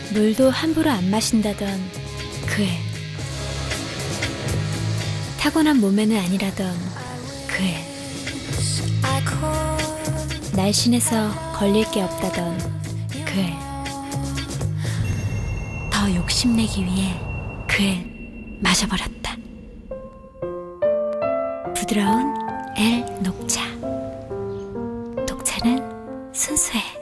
물도 함부로 안 마신다던 그 애. 타고난 몸매는 아니라던 그 애. 날씬해서 걸릴 게 없다던 그 애. 더 욕심내기 위해 그 애 마셔버렸다. 부드러운 엘 녹차. 녹차는 순수해.